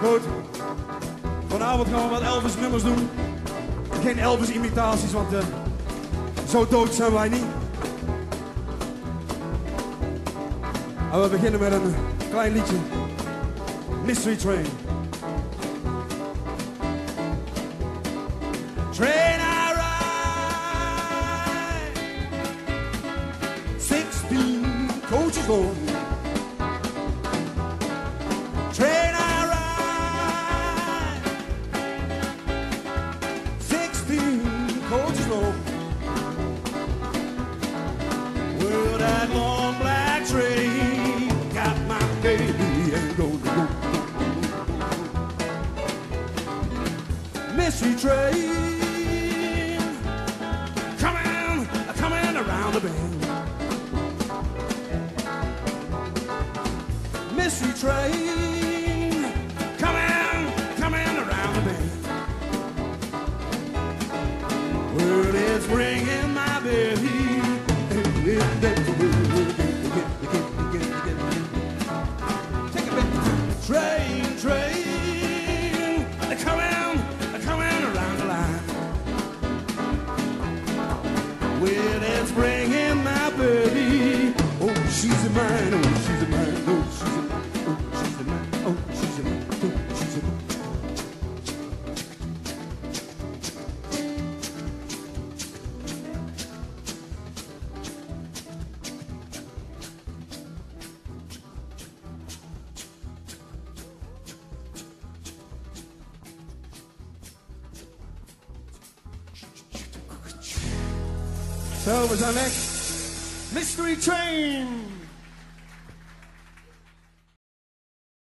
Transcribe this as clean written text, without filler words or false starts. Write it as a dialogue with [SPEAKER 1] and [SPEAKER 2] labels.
[SPEAKER 1] Goed. Vanavond gaan we wat Elvis nummers doen. Geen Elvis imitaties, want zo dood zijn wij niet. En we beginnen met een klein liedje. Mystery Train. Train I ride, 16 coaches long. Train I ride, 16 coaches long. Well, that long black train got my baby and gonna go. Mystery Train, coming around the bend. Mystery Train, coming around the bend. Well, it's bringing my baby. Take a bit. Train, coming around the line. Well, it's bringing my baby. Oh, she's a mine. Oh, she's a mine. Oh, she's a mine. Oh, she's a mine. Oh, she's a mine. Oh, she's a mine. Zo, we zijn weg. Mystery Train.